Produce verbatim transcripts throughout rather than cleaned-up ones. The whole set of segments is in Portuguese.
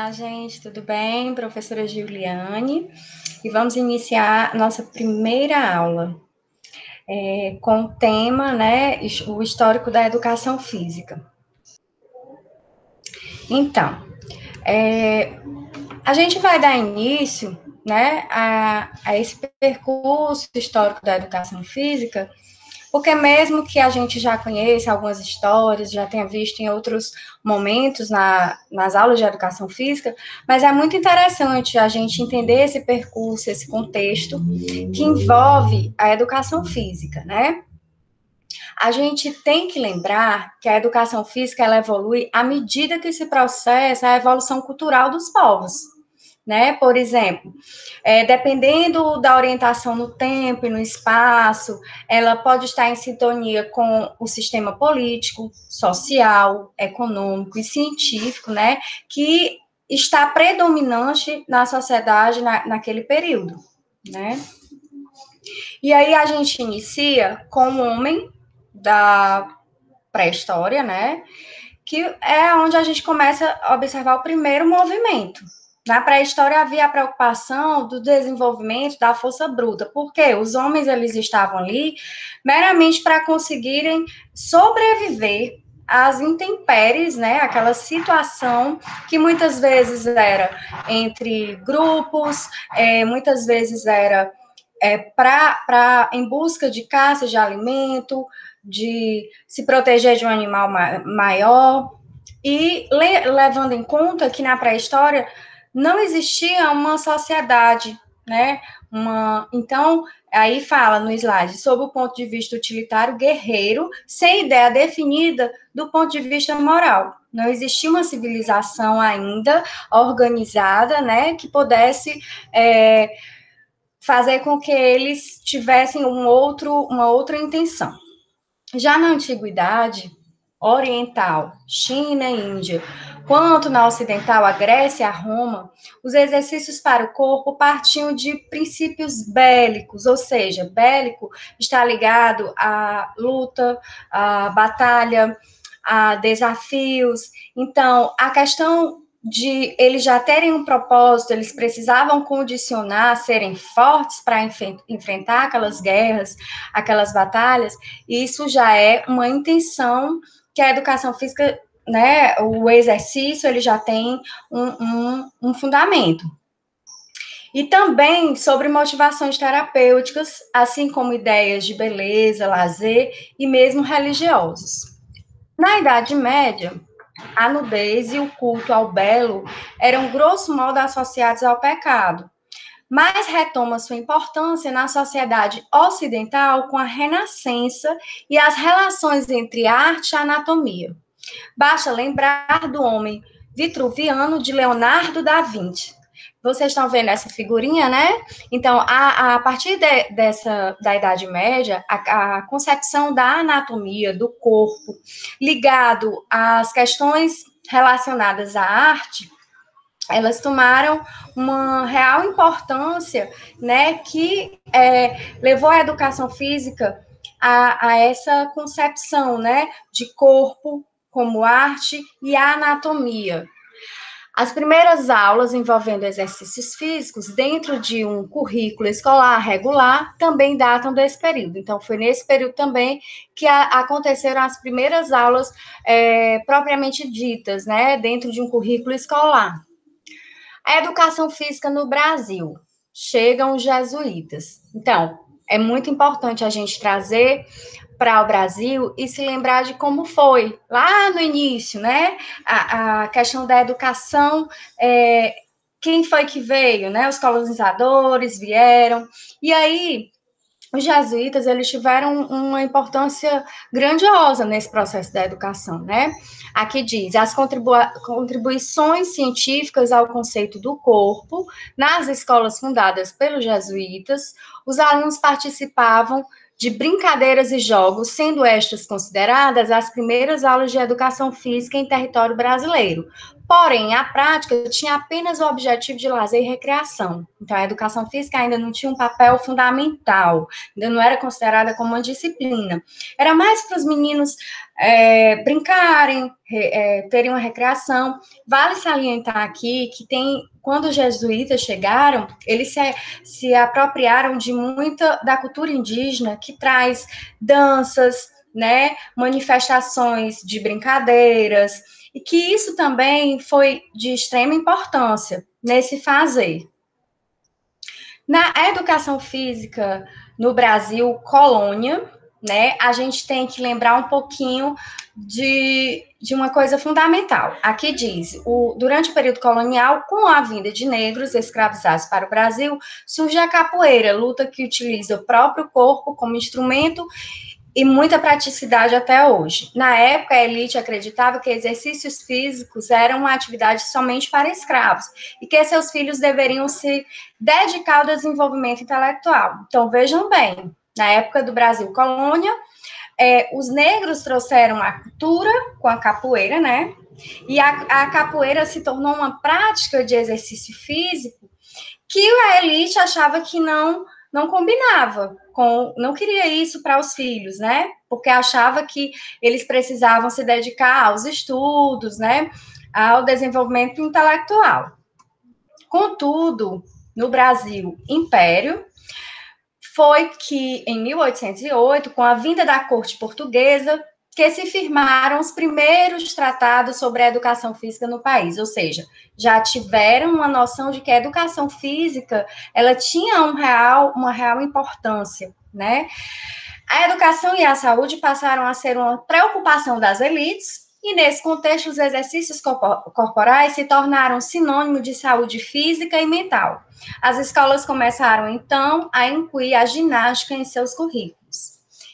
Olá, gente, tudo bem? Professora Giuliane, e vamos iniciar nossa primeira aula é, com o tema, né, o histórico da educação física. Então, é, a gente vai dar início, né, a, a esse percurso histórico da educação física, porque mesmo que a gente já conheça algumas histórias, já tenha visto em outros momentos na, nas aulas de educação física, mas é muito interessante a gente entender esse percurso, esse contexto que envolve a educação física, né? A gente tem que lembrar que a educação física ela evolui à medida que se processa a evolução cultural dos povos. Né? Por exemplo, é, dependendo da orientação no tempo e no espaço, ela pode estar em sintonia com o sistema político, social, econômico e científico, né? Que está predominante na sociedade na, naquele período, né? E aí a gente inicia com o homem da pré-história, né? Que é onde a gente começa a observar o primeiro movimento. Na pré-história havia a preocupação do desenvolvimento da força bruta, porque os homens eles estavam ali meramente para conseguirem sobreviver às intempéries, né? Aquela situação que muitas vezes era entre grupos, é, muitas vezes era é, para em busca de caça de alimento, de se proteger de um animal ma maior, e le levando em conta que na pré-história não existia uma sociedade, né? Uma, então, aí fala no slide, sob o ponto de vista utilitário, guerreiro, sem ideia definida do ponto de vista moral. Não existia uma civilização ainda organizada, né, que pudesse é, fazer com que eles tivessem um outro, uma outra intenção. Já na antiguidade oriental, China e Índia, quanto na ocidental, a Grécia e a Roma, os exercícios para o corpo partiam de princípios bélicos, ou seja, bélico está ligado à luta, à batalha, a desafios. Então, a questão de eles já terem um propósito, eles precisavam condicionar, serem fortes para enfrentar aquelas guerras, aquelas batalhas, e isso já é uma intenção que a educação física, né, o exercício, ele já tem um, um, um fundamento. E também sobre motivações terapêuticas, assim como ideias de beleza, lazer e mesmo religiosos. Na Idade Média, a nudez e o culto ao belo eram grosso modo associados ao pecado, mas retoma sua importância na sociedade ocidental com a Renascença e as relações entre arte e anatomia. Basta lembrar do homem vitruviano de Leonardo da Vinci. Vocês estão vendo essa figurinha, né? Então, a, a partir de, dessa da Idade Média, a, a concepção da anatomia do corpo, ligado às questões relacionadas à arte, elas tomaram uma real importância, né, que é, levou a educação física a, a essa concepção, né, de corpo como arte e a anatomia. As primeiras aulas envolvendo exercícios físicos dentro de um currículo escolar regular também datam desse período. Então, foi nesse período também que a, aconteceram as primeiras aulas é, propriamente ditas, né, dentro de um currículo escolar. A educação física no Brasil. Chegam os jesuítas. Então, é muito importante a gente trazer para o Brasil e se lembrar de como foi lá no início, né? A, a questão da educação, é, quem foi que veio, né? Os colonizadores vieram. E aí, os jesuítas, eles tiveram uma importância grandiosa nesse processo da educação, né? Aqui diz, as contribu contribuições científicas ao conceito do corpo, nas escolas fundadas pelos jesuítas, os alunos participavam de brincadeiras e jogos, sendo estas consideradas as primeiras aulas de educação física em território brasileiro. Porém, a prática tinha apenas o objetivo de lazer e recreação. Então, a educação física ainda não tinha um papel fundamental, ainda não era considerada como uma disciplina. Era mais para os meninos é, brincarem, é, terem uma recreação. Vale salientar aqui que tem, quando os jesuítas chegaram, eles se, se apropriaram de muita da cultura indígena, que traz danças, né, manifestações de brincadeiras, e que isso também foi de extrema importância nesse fazer. Na educação física no Brasil, colônia, né, a gente tem que lembrar um pouquinho de, de uma coisa fundamental. Aqui diz, o, durante o período colonial, com a vinda de negros escravizados para o Brasil, surge a capoeira, luta que utiliza o próprio corpo como instrumento e muita praticidade até hoje. Na época, a elite acreditava que exercícios físicos eram uma atividade somente para escravos e que seus filhos deveriam se dedicar ao desenvolvimento intelectual. Então, vejam bem, na época do Brasil colônia, é, os negros trouxeram a cultura com a capoeira, né? E a, a capoeira se tornou uma prática de exercício físico que a elite achava que não não combinava com, não queria isso para os filhos, né? Porque achava que eles precisavam se dedicar aos estudos, né? Ao desenvolvimento intelectual. Contudo, no Brasil Império, foi que em mil oitocentos e oito, com a vinda da corte portuguesa, que se firmaram os primeiros tratados sobre a educação física no país, ou seja, já tiveram uma noção de que a educação física, ela tinha um real, uma real importância, né? A educação e a saúde passaram a ser uma preocupação das elites, e nesse contexto os exercícios corporais se tornaram sinônimo de saúde física e mental. As escolas começaram, então, a incluir a ginástica em seus currículos.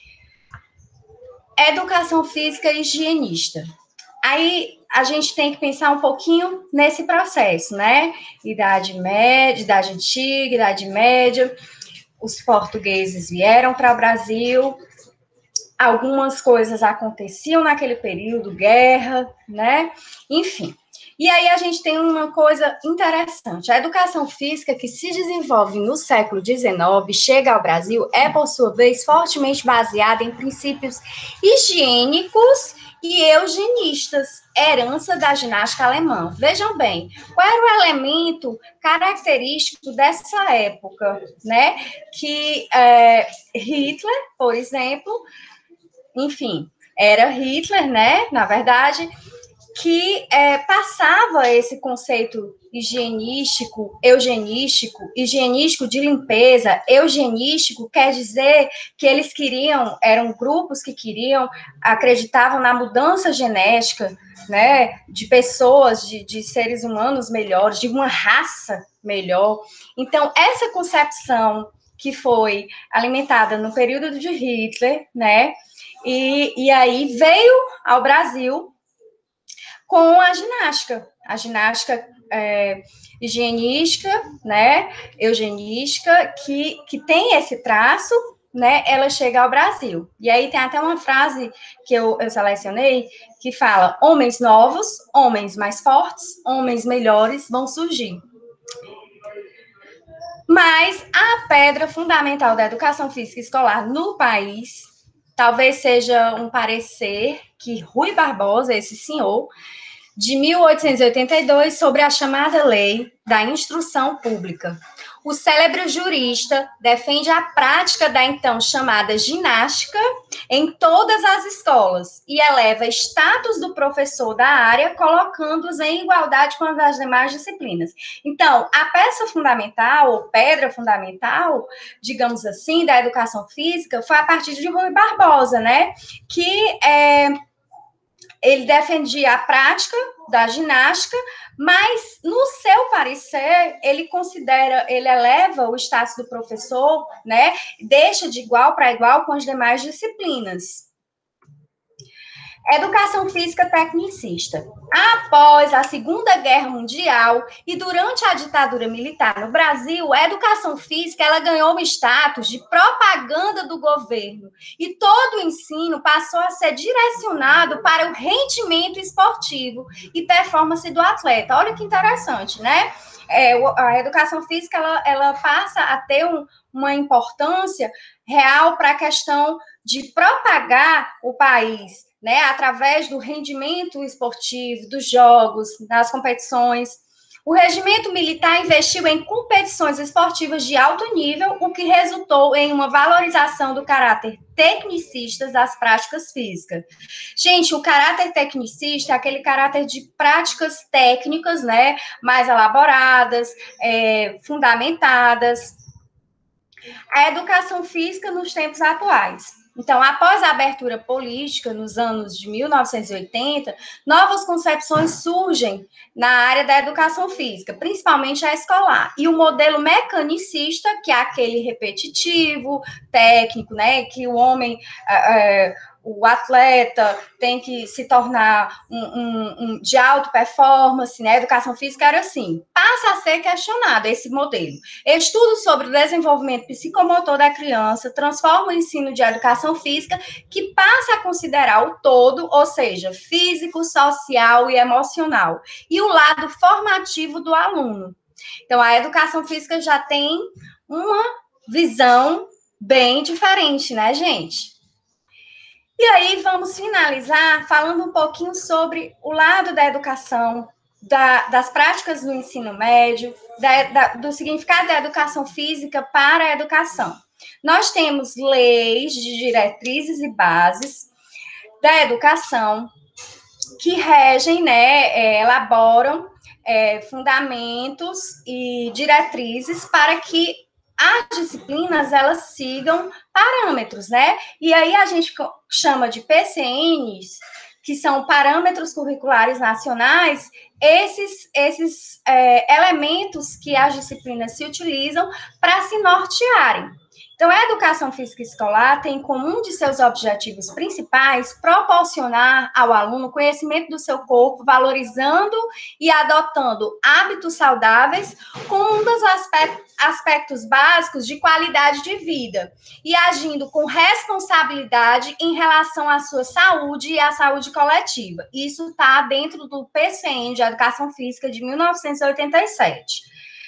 Educação física higienista. Aí a gente tem que pensar um pouquinho nesse processo, né? Idade média, idade antiga, idade média. Os portugueses vieram para o Brasil, algumas coisas aconteciam naquele período, guerra, né? Enfim. E aí a gente tem uma coisa interessante. A educação física que se desenvolve no século dezenove, chega ao Brasil, é, por sua vez, fortemente baseada em princípios higiênicos e eugenistas, herança da ginástica alemã. Vejam bem, qual era o elemento característico dessa época, né? Que é, Hitler, por exemplo, enfim, era Hitler, né? Na verdade, que é, passava esse conceito higienístico, eugenístico, higienístico de limpeza, eugenístico quer dizer que eles queriam, eram grupos que queriam, acreditavam na mudança genética, né, de pessoas, de, de seres humanos melhores, de uma raça melhor. Então, essa concepção que foi alimentada no período de Hitler, né, e, e aí veio ao Brasil com a ginástica, a ginástica é, higienística, né, eugenística, que, que tem esse traço, né, ela chega ao Brasil. E aí tem até uma frase que eu, eu selecionei, que fala, homens novos, homens mais fortes, homens melhores vão surgir. Mas a pedra fundamental da educação física escolar no país, talvez seja um parecer que Rui Barbosa, esse senhor, de mil oitocentos e oitenta e dois, sobre a chamada Lei da Instrução Pública. O célebre jurista defende a prática da então chamada ginástica em todas as escolas e eleva status do professor da área, colocando-os em igualdade com as demais disciplinas. Então, a peça fundamental, ou pedra fundamental, digamos assim, da educação física, foi a partir de Rui Barbosa, né? Que é, ele defendia a prática da ginástica, mas no seu parecer, ele considera, ele eleva o status do professor, né? Deixa de igual para igual com as demais disciplinas. Educação física tecnicista. Após a Segunda Guerra Mundial e durante a ditadura militar no Brasil, a educação física ela ganhou o status de propaganda do governo e todo o ensino passou a ser direcionado para o rendimento esportivo e performance do atleta. Olha que interessante, né? É, a educação física ela, ela passa a ter um, uma importância real para a questão de propagar o país, né, através do rendimento esportivo, dos jogos, das competições. O regimento militar investiu em competições esportivas de alto nível, o que resultou em uma valorização do caráter tecnicista das práticas físicas. Gente, o caráter tecnicista é aquele caráter de práticas técnicas, né, mais elaboradas, é, fundamentadas. A educação física nos tempos atuais. Então, após a abertura política, nos anos de mil novecentos e oitenta, novas concepções surgem na área da educação física, principalmente a escolar. E o modelo mecanicista, que é aquele repetitivo, técnico, né, que o homem... É, o atleta tem que se tornar um, um, um de alta performance, né? A educação física era assim. Passa a ser questionado esse modelo. Estudos sobre o desenvolvimento psicomotor da criança transformam o ensino de educação física, que passa a considerar o todo, ou seja, físico, social e emocional, e o lado formativo do aluno. Então, a educação física já tem uma visão bem diferente, né, gente? E aí, vamos finalizar falando um pouquinho sobre o lado da educação, da, das práticas do ensino médio, da, da, do significado da educação física para a educação. Nós temos leis de diretrizes e bases da educação que regem, né, é, elaboram é, fundamentos e diretrizes para que as disciplinas, elas sigam parâmetros, né? E aí a gente chama de P C Ns, que são parâmetros curriculares nacionais, esses, esses é, elementos que as disciplinas se utilizam para se nortearem. Então, a educação física escolar tem como um de seus objetivos principais proporcionar ao aluno conhecimento do seu corpo, valorizando e adotando hábitos saudáveis como um dos aspectos, aspectos básicos de qualidade de vida e agindo com responsabilidade em relação à sua saúde e à saúde coletiva. Isso está dentro do P C N de Educação Física de mil novecentos e oitenta e sete.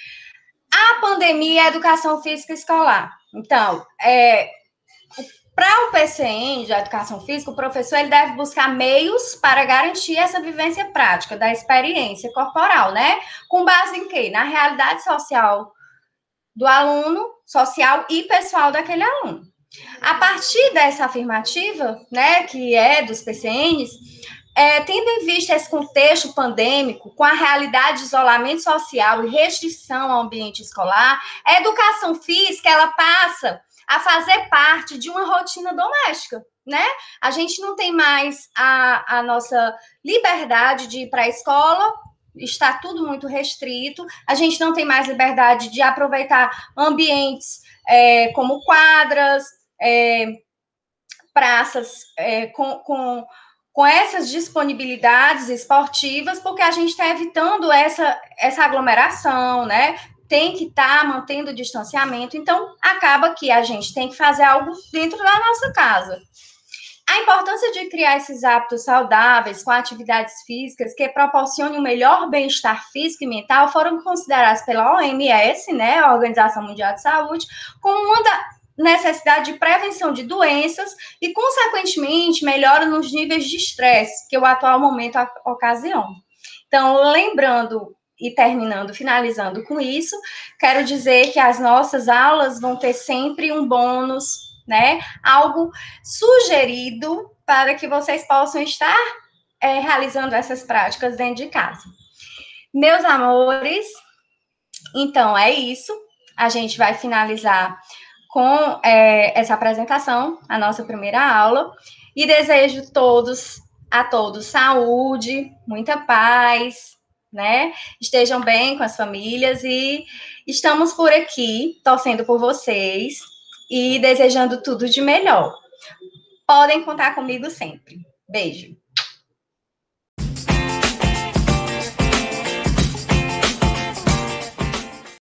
A pandemia e a educação física escolar. Então, é, para o P C N de Educação Física, o professor ele deve buscar meios para garantir essa vivência prática da experiência corporal, né? Com base em quê? Na realidade social do aluno, social e pessoal daquele aluno. A partir dessa afirmativa, né, que é dos P C Ns, É, tendo em vista esse contexto pandêmico, com a realidade de isolamento social e restrição ao ambiente escolar, a educação física, ela passa a fazer parte de uma rotina doméstica, né? A gente não tem mais a, a nossa liberdade de ir para a escola, está tudo muito restrito, a gente não tem mais liberdade de aproveitar ambientes é, como quadras, é, praças é, com... com com essas disponibilidades esportivas, porque a gente está evitando essa, essa aglomeração, né? Tem que estar tá mantendo o distanciamento, então acaba que a gente tem que fazer algo dentro da nossa casa. A importância de criar esses hábitos saudáveis com atividades físicas que proporcionem um melhor bem-estar físico e mental foram consideradas pela O M S, né, a Organização Mundial de Saúde, como uma da necessidade de prevenção de doenças e, consequentemente, melhora nos níveis de estresse que o atual momento ocasiona. Então, lembrando e terminando, finalizando com isso, quero dizer que as nossas aulas vão ter sempre um bônus, né? Algo sugerido para que vocês possam estar é, realizando essas práticas dentro de casa. Meus amores, então é isso. A gente vai finalizar com é, essa apresentação, a nossa primeira aula, e desejo todos, a todos saúde, muita paz, né? Estejam bem com as famílias e estamos por aqui, torcendo por vocês e desejando tudo de melhor. Podem contar comigo sempre. Beijo.